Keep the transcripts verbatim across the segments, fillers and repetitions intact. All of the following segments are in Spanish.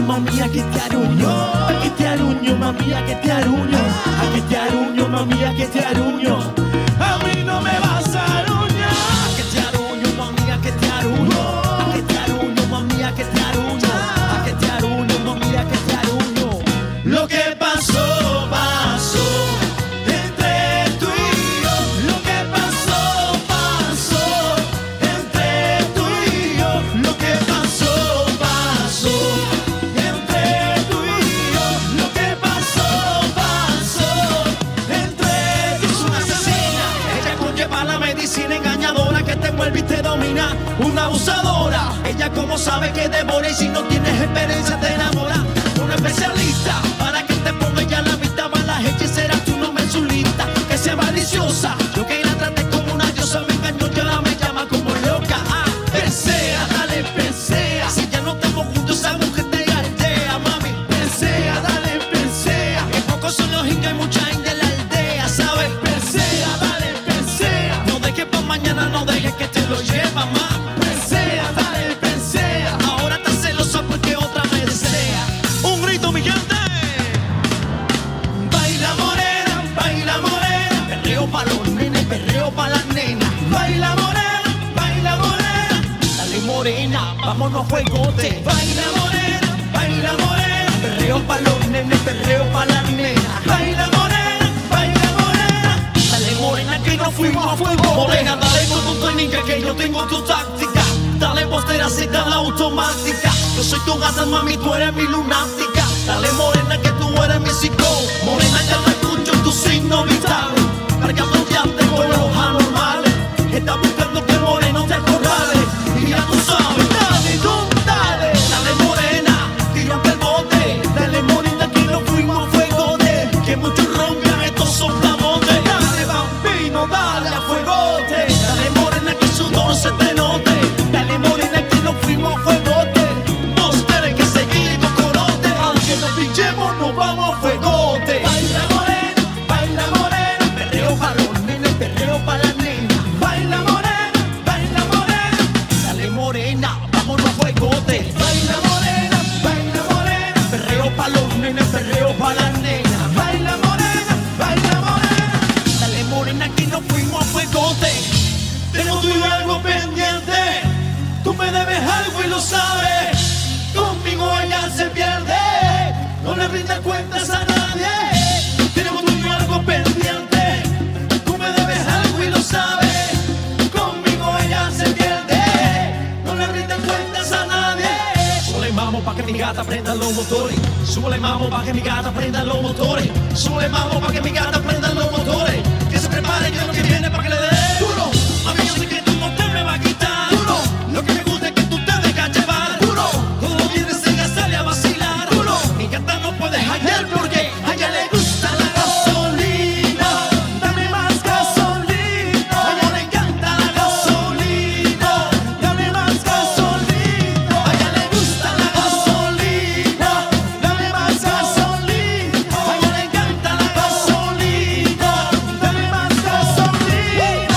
mami, a que te aruño, a que te aruño, mami, a que te aruño, a que te aruño, mami, a que te aruño. A mí no me vas a aruñar. A que te aruño, mami, a que te aruño, a que te aruño, mami, a que te aruño, a que te aruño, mami, a que te aruño. Lo que pasó, pasó. Engañadora que te envuelve y te domina, una abusadora. Ella como sabe que devora y si no tienes experiencia te enamora. Una especialista para que te ponga ya la vista, va las hechiceras, tú no me insulita, que sea maliciosa. Yo que la traté como una diosa, me engañó y ahora me llama como loca. Ah, persea, dale, persea. Si ya no estamos juntos, esa mujer te aldea, mami. Persea, dale, persea. Que pocos son los indios, hay mucha gente en la aldea, ¿sabes? Persea, dale, persea. No dejes pa' mañana, no dejes que te lo lleva, ma. Persea, dale, persea. Ahora estás celosa porque otra me desea. Un grito, mi gente. Baila morena, baila morena. Perreo pa' los nenes, perreo pa' las nenas. Baila morena, baila morena. Dale morena, vámonos a juegote. Baila morena, baila morena. Perreo pa' los nenes, perreo pa' las nenas. Baila morena, baila morena. Dale morena que nos fuimos a fuego. Morena, dale con tu técnica que yo tengo tu táctica. Dale postera y dale automática. Yo soy tu gata, mami, tú eres mi lunática. Dale morena que tú eres mi psico. Morena, ya no escucho tu signo vital. Cargando ya tengo los anormales. Estás buscando que moreno te acorrale. Y ya tú sabes, dale, tú, dale. Dale morena, tírame el bote. Dale morena que nos fuimos a fuego de. Que muchos rompen estos son plamotes. Dale bambino, dale a fuegote. Dale morena que su sudor se te note. Dale morena que nos fuimos a fuegote. Vos tenés que seguir tu corote. Aunque nos pinchemos nos vamos a fuegote. Baila morena, baila morena. Perreo pa' los nenes, perreo pa' las nenas. Baila morena, baila morena. Dale morena, vámonos a fuegote. Baila morena, baila morena. Perreo pa' los nenes, perreo pa' las nenas. Baila morena, baila morena. Dale morena que nos fuimos a fuegote. Tengo tú y algo pendiente. Tú me debes algo y lo sabes. Conmigo ella se pierde. No le rindas cuentas a nadie. Tenemos tú y algo pendiente. Tú me debes algo y lo sabes. Conmigo ella se pierde. No le rindas cuentas a nadie. Súbele mamo pa' que mi gata prenda los motores. Súbele mamo pa' que mi gata prenda los motores. Súbele mamo pa' que mi gata prenda los motores. Que se prepare que lo que viene pa' que le dé duro. Mami, yo sé que tú no te me vas a quitar duro. Lo que me gusta es que tú te dejas llevar duro. Cuando vienes ella sale a vacilar duro. Mi gata no puede hallar porque a ella le gusta la gasolina. Dame más gasolina. A ella le encanta la gasolina. Dame más gasolina. A ella le gusta la gasolina. Dame más gasolina. A ella le encanta la gasolina. Dame más gasolina.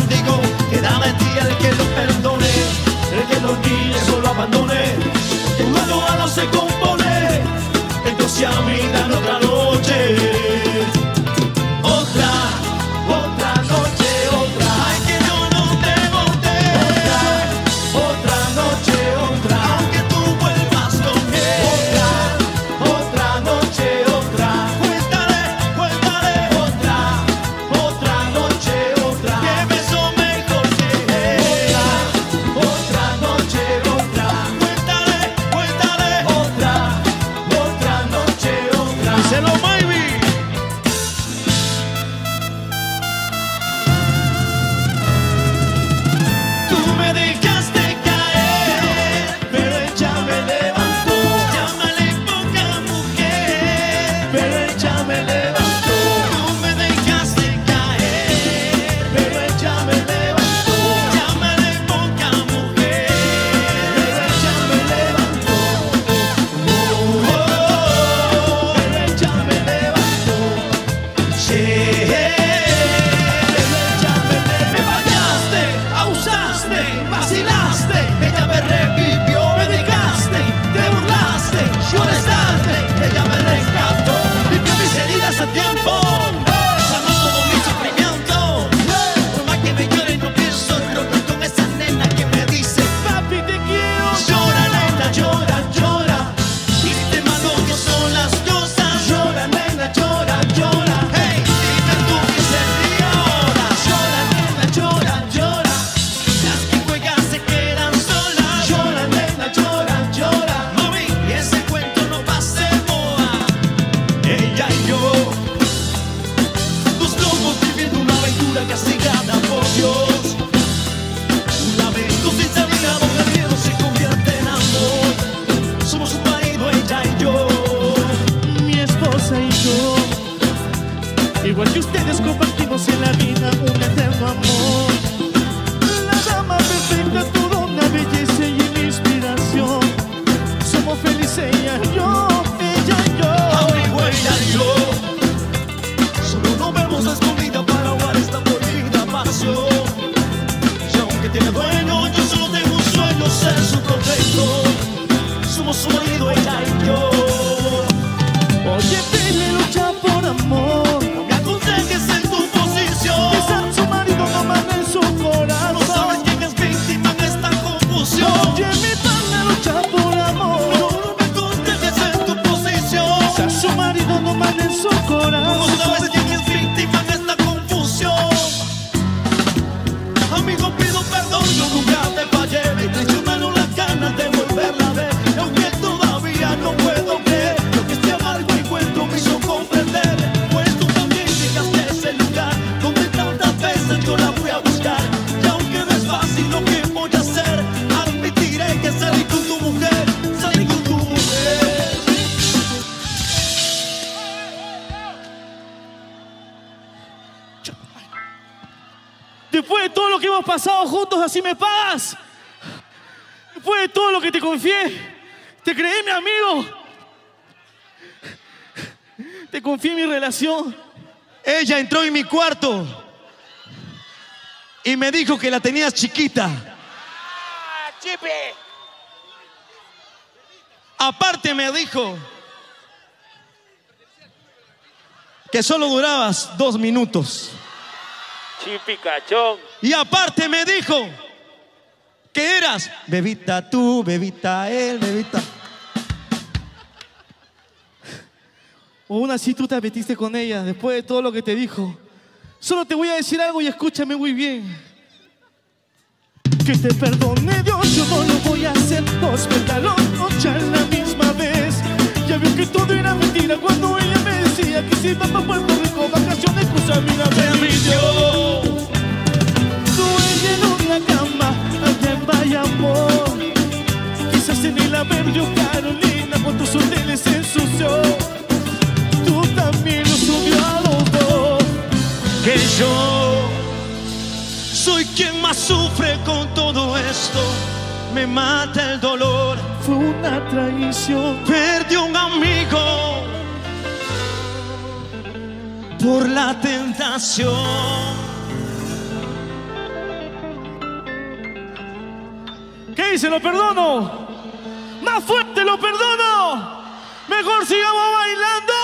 contigo. Queda de ti el que lo perdone, el que lo olvide, solo abandone. Que cuando algo se compone, entonces a mí dan otra noche. Otra, otra noche, otra. Ay, que yo no te boté. Otra, otra noche, otra. Aunque tú vuelvas con él. Otra, otra noche, otra. Cuéntale, cuéntale. Otra, otra noche, otra. Que beso mejor que él. Otra, otra noche, otra. Cuéntale, cuéntale. Otra, otra noche, otra. Díselo, baby. Tú me dejaste caer, pero ella me levantó. Llámale poca mujer, pero ella me levantó. Tú me dejaste caer, pero ella me levantó. Llámale poca mujer, pero ella me levantó. Oh, oh, oh, pero ella me levantó. Yeah. Me fallaste, abusaste, vacilaste, ella me revivió, me dejaste, te burlaste, lloraste, ella me rescató, limpió mis heridas a tiempo, sanó todo mi sufrimiento. Por más que me llore no pienso romper con esa nena que me dice papi te quiero. Llora nena, llora, llora, y te mando que son las cosas. Llora nena, llora, llora, hey, dime tú qué sería ahora. Llora nena, llora, llora, las que juegan se quedan solas. Llora nena, llora, llora, mami, y ese cuento no va a ser moda. Ella y yo, dos locos viviendo una aventura castigada por Dios. Un lamento sin salida donde el miedo se convierte en amor. Somos un marido, ella y yo, mi esposa y yo. Igual que ustedes compartimos en la vida un eterno amor. La dama perfecta, toda una belleza y una inspiración. Somos felices ella y yo, ella y yo. Amigo, ella y yo, solo nos vemos a escondidas para ahogar esta prohibida pasión. Y aunque tiene dueño, yo solo tengo un sueño, ser su protector. Somos su marido, ella y yo. Oye, baby, lucha por amor. No me aconsejes en tu posición. Besar a su marido no manda en su corazón. No sabes quién es víctima en esta confusión. Oye, mi pana, lucha por amor. No, no me aconsejes en tu posición. Besar a su marido no manda en su corazón. No sabes quién es víctima en esta confusión. Amigo, pido perdón, yo nunca te fallé. Me traicionaron las ganas de volverla a ver. Y aunque todavía no puedo creer lo que este amargo encuentro me hizo comprender, pues tú también llegaste a ese lugar donde tantas veces yo la fui a buscar. Y aunque no es fácil lo que voy a hacer, admitiré que salí con tu mujer, salí con tu mujer. Después de todo lo que hemos pasado juntos, así me pagas. Después de todo lo que te confié, te creí mi amigo. Te confié en mi relación. Ella entró en mi cuarto y me dijo que la tenías chiquita. Aparte me dijo que solo durabas dos minutos. Chipicachón. Y aparte me dijo que eras bebita tú, bebita él, bebita. Aún así tú te metiste con ella después de todo lo que te dijo. Solo te voy a decir algo y escúchame muy bien. Que te perdone Dios, yo no lo voy a hacer. Dos pétalos, ocho a la misma vez. Ya vio que todo era mentira cuando ella me decía que si iba para Puerto Rico, vacaciones, cosa mira, me mintió. Tú ella en una cama, alguien vaya amor. Quizás en el Avenue Carolina con tus hoteles se ensució. Tú también lo subió a los dos. Que yo soy quien más sufre con todo esto. Me mata el dolor. Fue una traición. Perdí un amigo por la tentación. dice? ¿Lo perdono? Más fuerte, ¿lo perdono? Mejor sigamos bailando.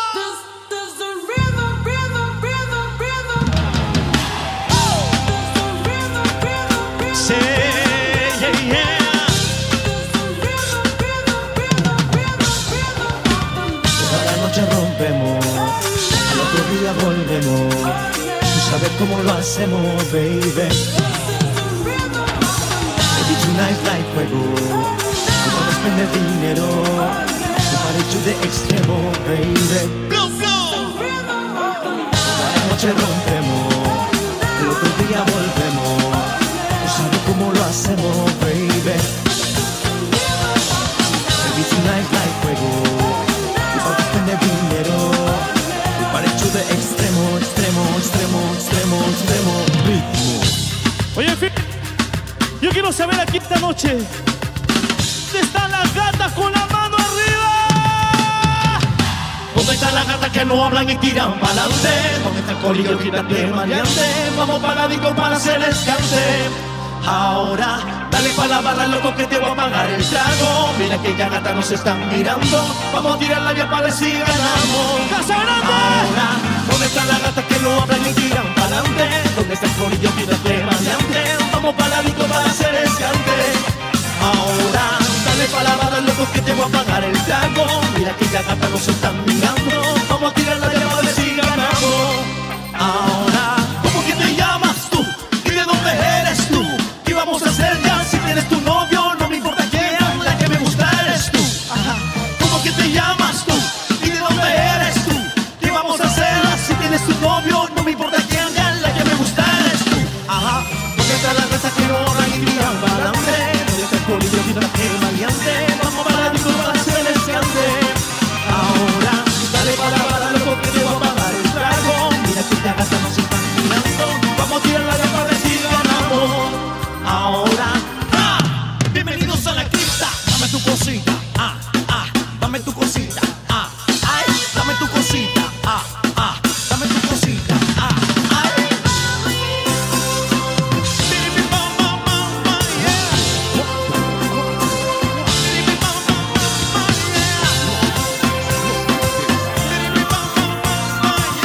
Sí, yeah, yeah. Cada noche rompemos, al otro día volvemos. Tú sabes cómo lo hacemos, baby. Baby, tonight like fuego. Tú no despendes dinero. Tu parecho de extremo, baby. Cada noche rompemos, al otro día volvemos. ¿Sabes cómo lo hacemos, baby? Baby, tonight like fuego. Y para depender dinero. Y para hecho de extremo, extremo, extremo, extremo, extremo, ritmo. Oye, Phil, yo quiero saber aquí esta noche, ¿dónde están las gatas con la mano arriba? ¿Dónde están las gatas que no hablan y tiran para adelante? ¿Dónde está el corillo, quítate maleante? Vamos pagadito para hacer escante. Ahora, dale pa' la barra, loco, que te voy a pagar el trago. Mira que ya gata nos están mirando. Vamos a tirar la vía para ver si ganamos. ¡Casa Grande! Ahora, ¿dónde están las gatas que no hablan y tiran para adelante? ¿Dónde está el corillo, quítate maleante? Vamos pagadito para hacer escante. Ahora, dale pa' la barra, loco, que te voy a pagar el trago. Mira que ya gata nos están mirando. Vamos a tirar la vía para ver si ganamos. Ahora, ¿cómo que te llamas tú? ¿Y de dónde eres tú? ¿Qué vamos a hacer ya si tienes tu novio? No me importa quién, la que me gusta eres tú. Ajá. ¿Cómo que te llamas tú? ¿Y de dónde eres tú? ¿Qué vamos a hacer si tienes tu novio? No me importa quién, la que me gusta eres tú. Ajá. ¿Dónde está la raza que no hablan y tiran para adelante? ¿Dónde está el corillo que no es maleante? Vamos para la disco para hacer escante. Ahora, dale para la bala, loco, que te voy a pagar el trago. Mira que te agastas, nos están mirando. Vamos a tirar la gata para ver si ganamos. Ahora, ah, bienvenidos a la cripta. Dame tu cosita, ah, ah, dame tu cosita, ah, ay, dame tu cosita, ah, ah, dame tu cosita, ah, ay. Baby, mama, mama, yeah. Baby, mama, mama, yeah. Baby, mama,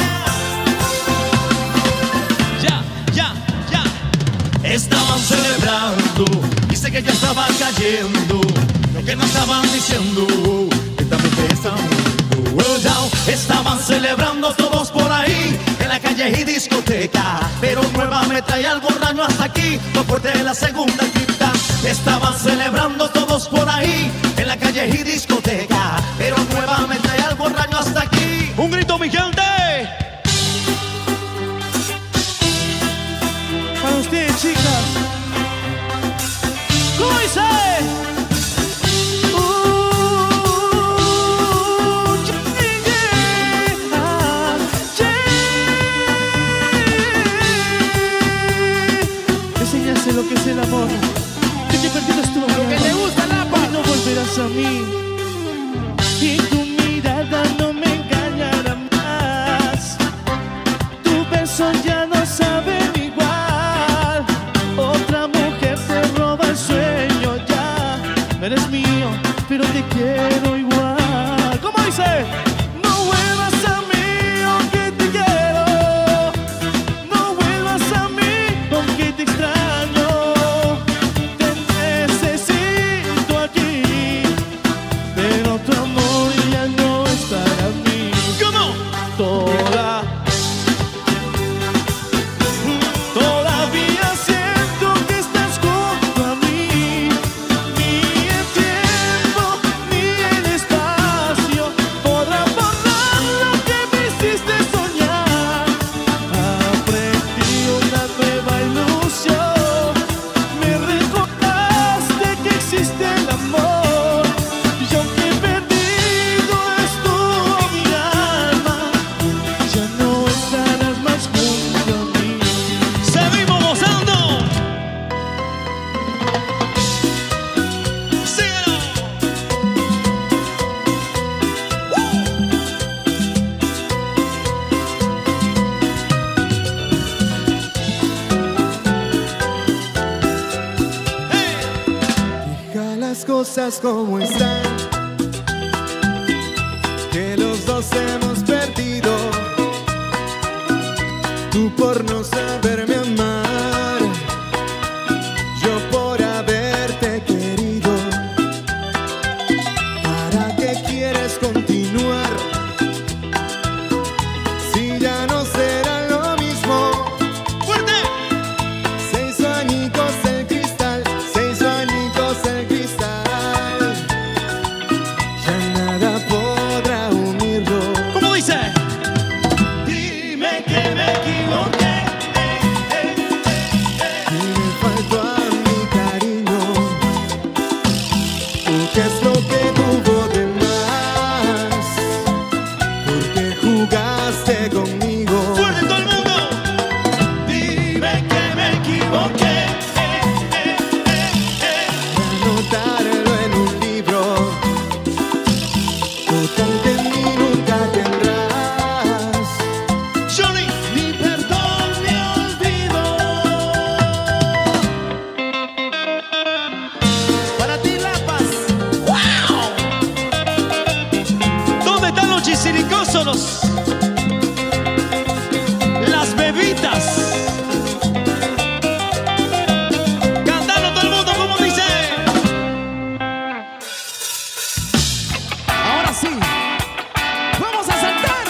mama, yeah. Ya, ya, ya. Estaban celebrando, dice que ya estaba cayendo. Lo que no estaban diciendo, que también te están viendo. Well, down. Estaban celebrando todos por ahí, en la calle y discoteca. Pero Nueva me trae algo raño hasta aquí, lo fuerte de la segunda cripta. Estaban celebrando todos por ahí, en la calle y discoteca. Pero Nueva me trae algo raño hasta aquí. Un grito, mi gente. Para ustedes, chicas. ¿Cómo dice? Enséñase lo que es el amor. Que te perdieras tú, lo que le gusta la paz. No volverás a mí. Y tu mirada no me engañará más. Tu beso ya no sabe igual. Otra mujer te roba el sueño ya. No eres mío, pero te quiero igual. ¿Cómo dice? No vuelvas a mí, aunque te quiero. No vuelvas a mí, aunque te extraño. Te necesito aquí, pero tu amor ya no es para mí. ¿Cómo? Toda Todavía siento que estás junto a mí. Ni el tiempo ni el cosas como están, que los dos hemos perdido. Tú por no saberme amar, yo por haberte querido. ¿Para qué quieres continuar? Si ya no será lo mismo. ¡Fuerte! Se hizo añicos el cristal, se hizo añicos el cristal. Ya nada podrá unirlo. ¿Cómo dice? Dime que me equivoqué. Y me faltó a mi cariño. ¿Tú qué es lo que tuvo de más? Porque jugaste conmigo. ¡Fuerte todo el mundo! Dime que me equivoqué. Anotarlo en un libro. Total que en mí nunca tendrás Johnny, ni perdón ni olvido. Para ti, La Paz. ¡Wow! ¿Dónde están los chisiricósonos? Las bebitas. Cantando todo el mundo, ¿cómo dice? Ahora sí, vamos a saltar.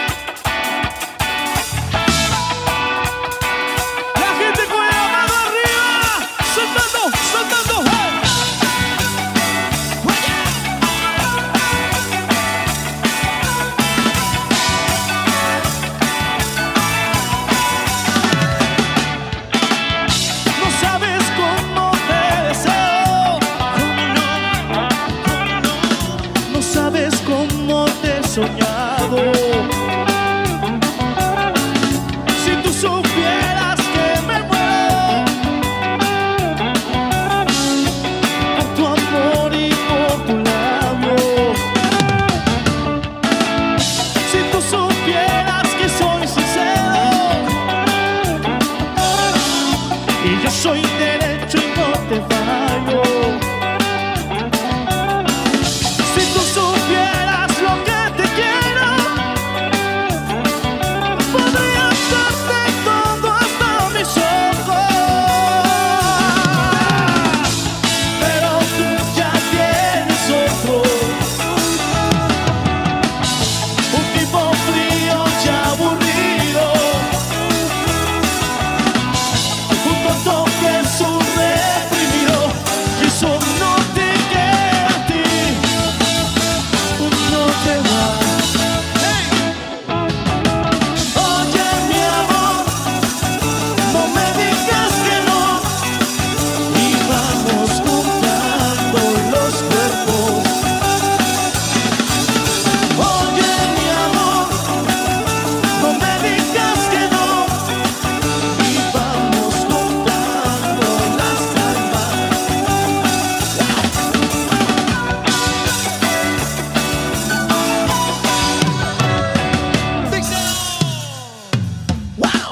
La gente con la mano arriba, soltando, soltando. No sabes cómo te deseo, cómo no, cómo no. No sabes cómo te he soñado. Si tú supieras que me muero por tu amor y por tu labio. Si tú supieras que soy sincero y yo soy derecho y no te fallo. Si tú supieras lo que te quiero, podría darte todo hasta mis ojos. Pero tú ya tienes otro, un tipo frío y aburrido, un tonto que es un reprimido, y eso no te queda a ti, no te va. Oye, mi amor, no me digas que no, y vamos juntando los cuerpos. Oye, mi amor, no me digas que no, y vamos juntando las almas. ¡Wow!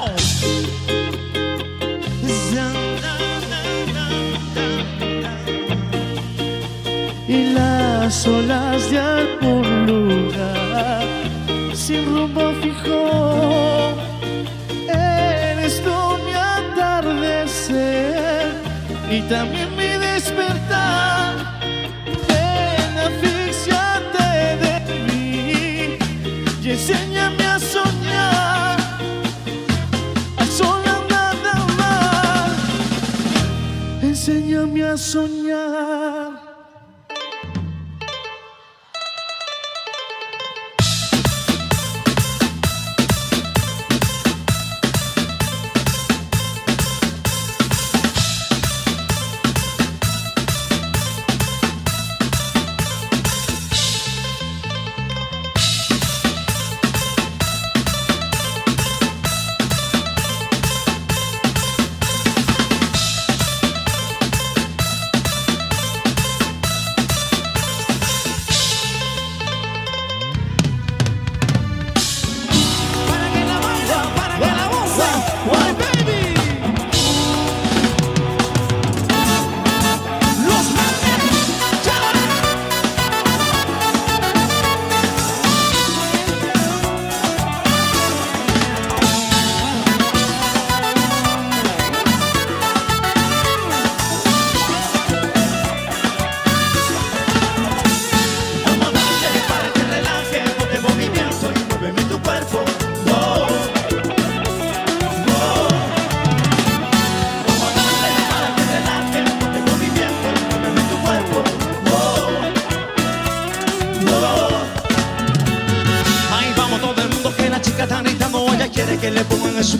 Y las olas de algún lugar sin rumbo fijo, eres tú mi atardecer y también mi despertar. Ven, asfixiate de mí y enséñame a soñar, a soñar nada más. Enséñame a soñar.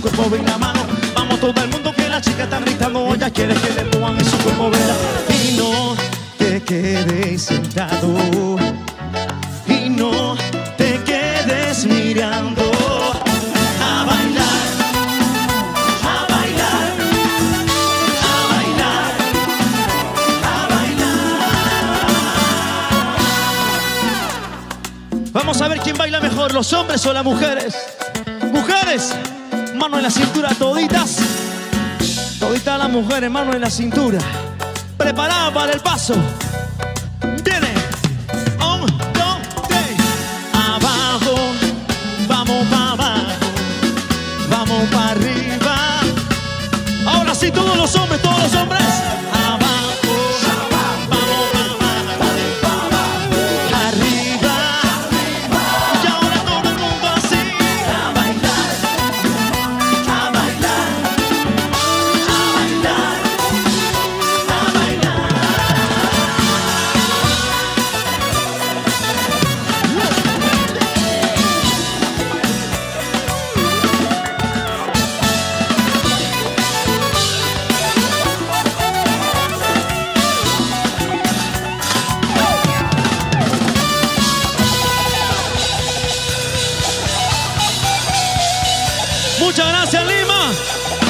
cuerpo ven la mano. Vamos todo el mundo que la chica está gritando. Ella quiere que le muevan en su cuerpo, verá. Y no te quedes sentado. Y no te quedes mirando. A bailar, a bailar, a bailar, a bailar. Vamos a ver quién baila mejor, los hombres o las mujeres. Mujeres, mano en la cintura, toditas. Toditas las mujeres, mano en la cintura. Preparadas para el paso. Viene. Un, dos, tres. Abajo, vamos para abajo. Vamos para arriba. Ahora sí, todos los hombres, todos los hombres. Abajo, vamos para abajo. Arriba. Y ahora todo el mundo así. A bailar, a bailar, a bailar, a bailar. Muchas gracias, Lima.